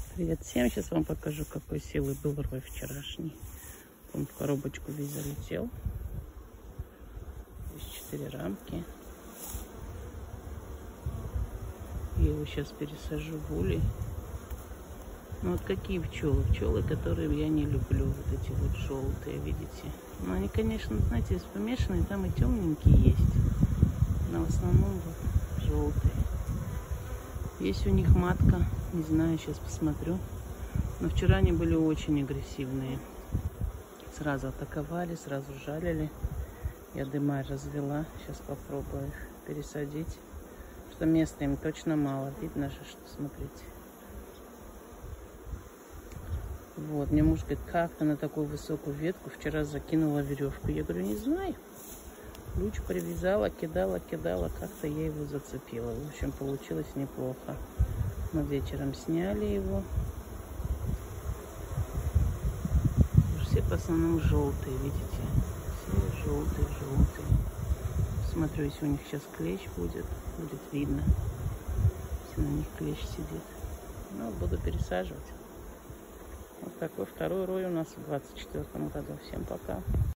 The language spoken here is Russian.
Привет всем! Сейчас вам покажу, какой силы был рой вчерашний. Он в коробочку весь залетел. Здесь 4 рамки. Я его сейчас пересажу в улей. Ну вот какие пчелы? Пчелы, которые я не люблю. Вот эти вот желтые, видите? Но они, конечно, знаете, помешанные. Там и темненькие есть. Но в основном вот желтые. Есть у них матка. Не знаю, сейчас посмотрю. Но вчера они были очень агрессивные. Сразу атаковали, сразу жалили. Я дымарь развела. Сейчас попробую их пересадить. Что места им точно мало. Видно же, что, смотрите. Вот, мне муж говорит, как ты на такую высокую ветку вчера закинула веревку. Я говорю, не знаю. Луч привязала, кидала, как-то я его зацепила. В общем, получилось неплохо. Мы вечером сняли его. Все в основном желтые, видите? Все желтые. Смотрю, если у них сейчас клещ будет видно. Если на них клещ сидит. Ну, буду пересаживать. Вот такой второй рой у нас в 2024 году. Всем пока.